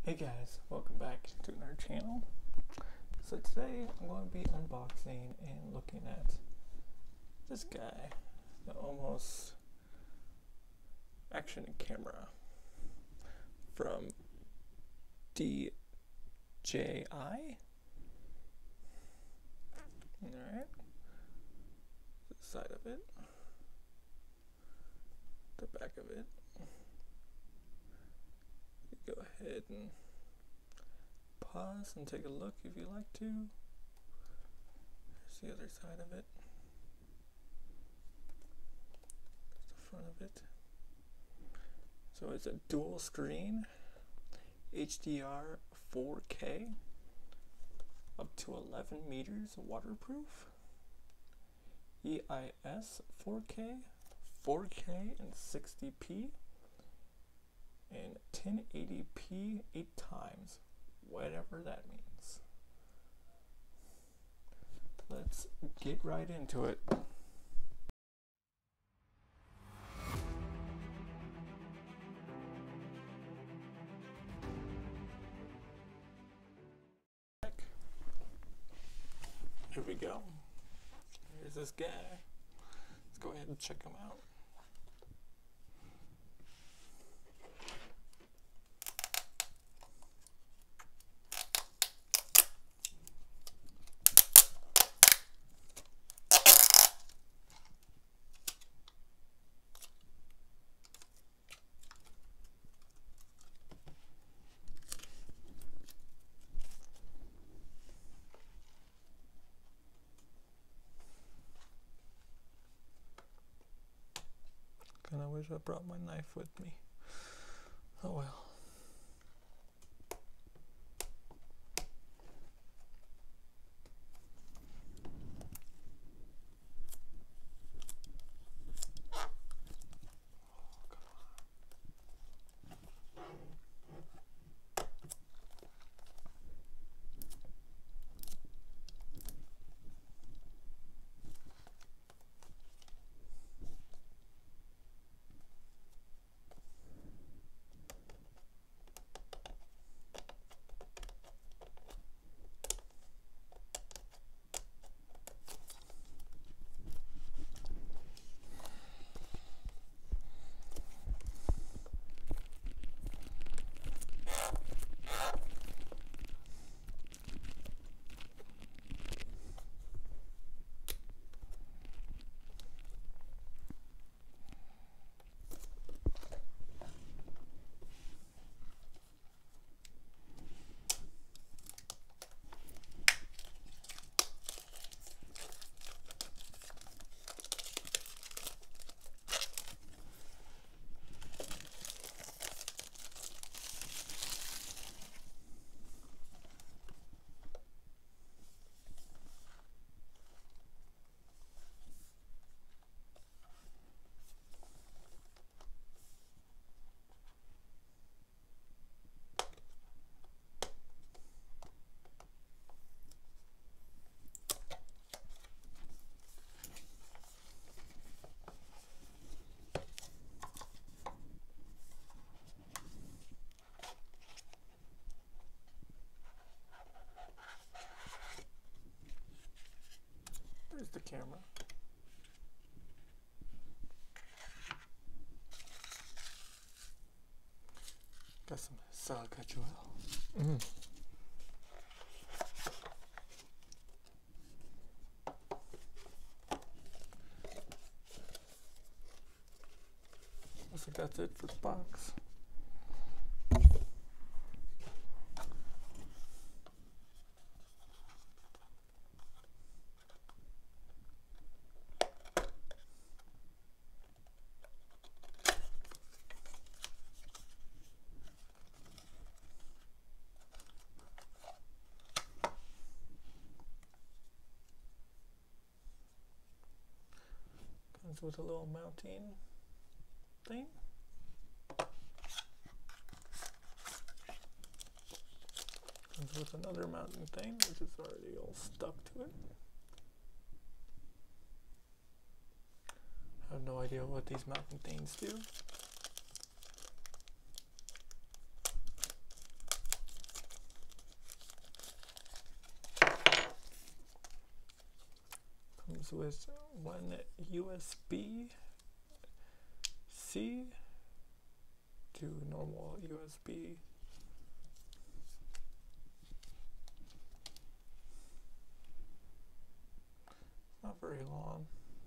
Hey guys, welcome back to our channel. So today I'm going to be unboxing and looking at this guy, the Almost action camera from DJI. Alright, the side of it, the back of it. Go ahead and pause and take a look if you like to. Here's the other side of it. There's the front of it. So it's a dual screen, HDR 4K, up to 11 meters waterproof, EIS 4K, 4K and 60p, and 1080p 8 times, whatever that means. Let's get right into it. Here we go. Here's this guy. Let's go ahead and check him out. Kinda wish I brought my knife with me. Oh well. There's the camera. Got some Salcachuel. Looks like that's it for the box. Comes with a little mounting thing. Comes with another mounting thing, which is already all stuck to it. I have no idea what these mounting things do. comes with one USB-C to normal USB. Not very long.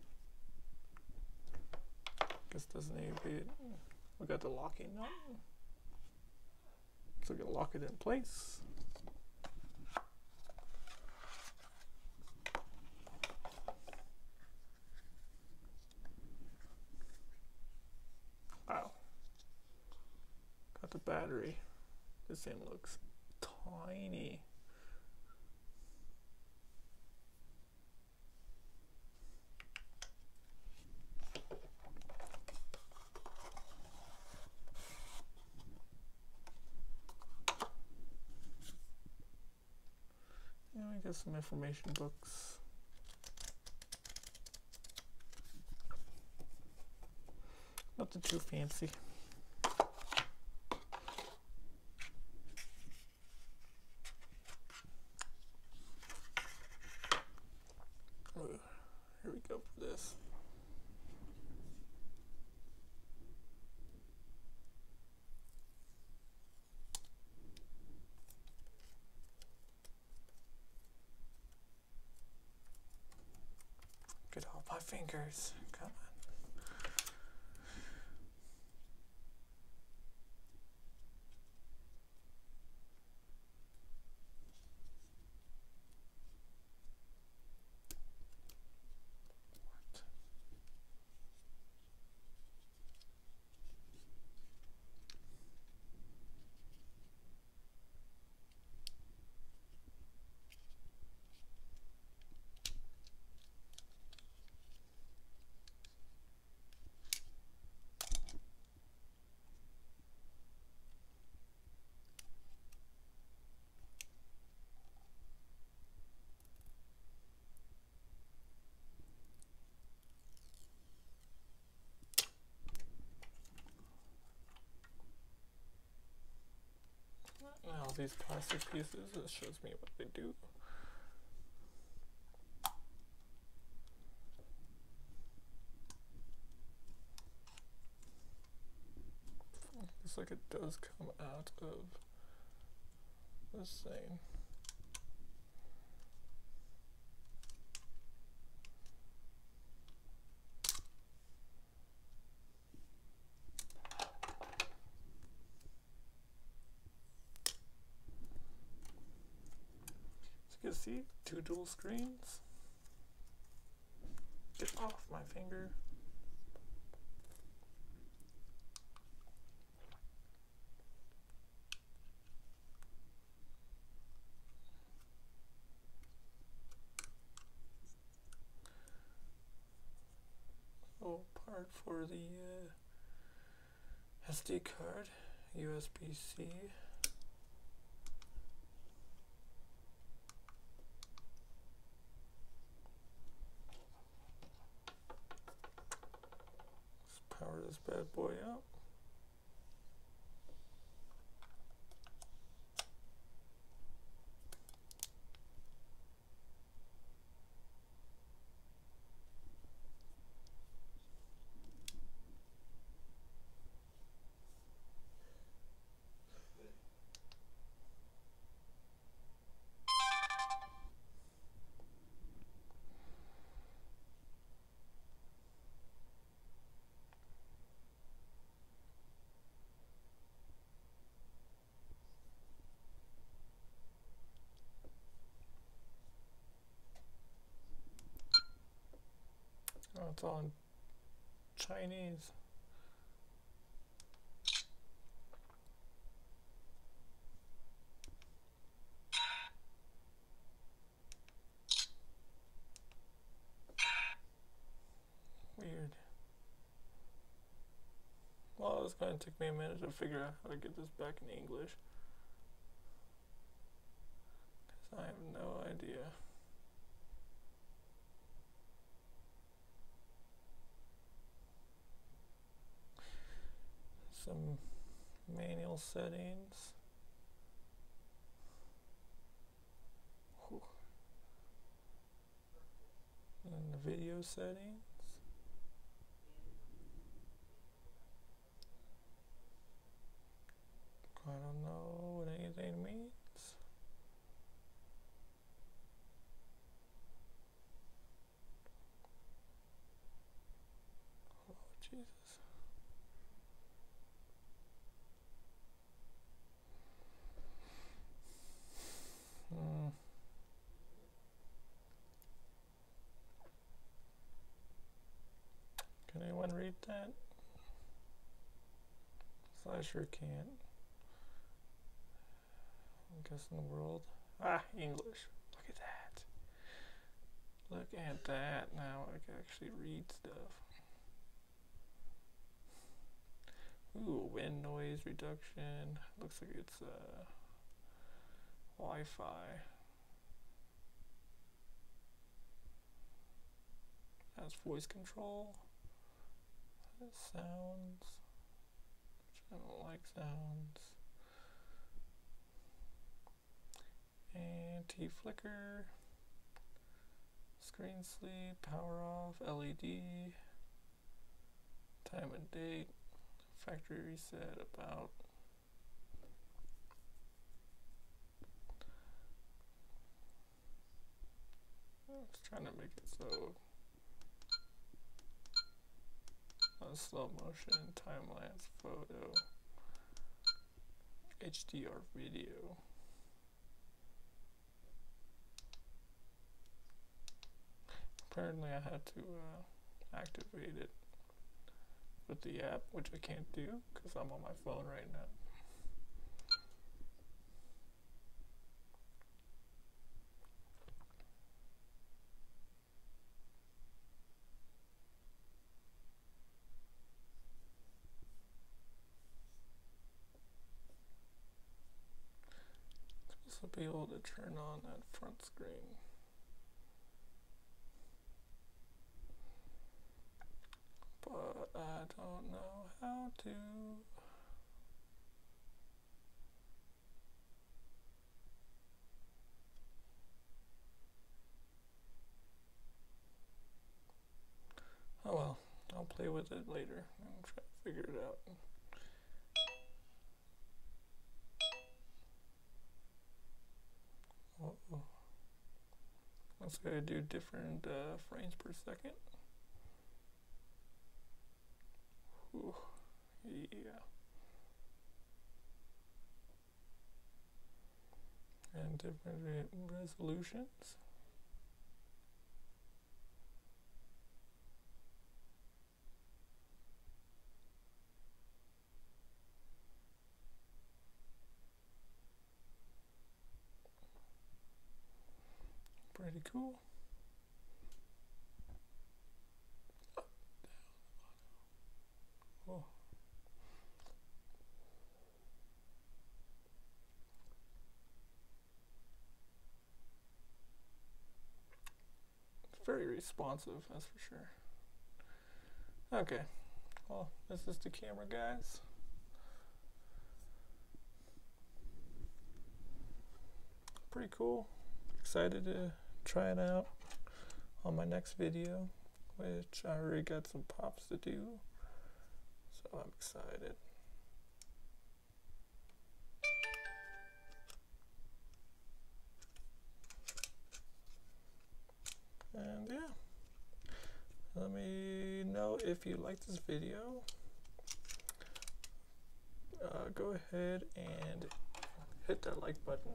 Guess doesn't need to be. We got the locking nut. So we can lock it in place. Wow. Got the battery. This thing looks tiny. Yeah, I got some information books. Nothing too fancy. Here we go for this. Get off my fingers. Come on. Now these plastic pieces, it shows me what they do. Looks like it does come out of this thing. You can see 2 dual screens. Get off my finger. Oh, part for the SD card, USB-C. Power this bad boy up. Oh, it's all in Chinese. Weird. Well, it's going to take me a minute to figure out how to get this back in English. Because I have no idea. Some manual settings. Whew. And the video settings. I don't know what anything means. Oh, Jesus. Can anyone read that? I sure can't. I'm guessing the world. English. Look at that. Look at that. Now I can actually read stuff. Ooh, wind noise reduction. Looks like it's Wi-Fi. That's voice control. Sounds. I don't like sounds. Anti-flicker. Screen sleep. Power off. LED. Time and date. Factory reset. About. I was trying to make it so. Slow motion, time-lapse photo, HDR video. Apparently I had to activate it with the app, which I can't do because I'm on my phone right now. To be able to turn on that front screen. But I don't know how to. Oh well, I'll play with it later and try to figure it out. Uh-oh. Let's go do different frames per second. Ooh, yeah. And different resolutions. Pretty cool. Up, down, oh. It's very responsive, that's for sure. Okay, well, this is the camera, guys. Pretty cool. Excited to try it out on my next video, which I already got some pops to do, so I'm excited. And yeah, let me know if you like this video. Go ahead and hit that like button.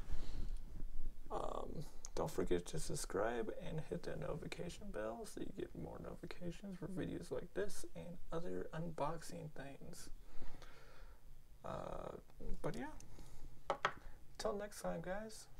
Don't forget to subscribe and hit that notification bell so you get more notifications for videos like this and other unboxing things. But yeah, till next time, guys.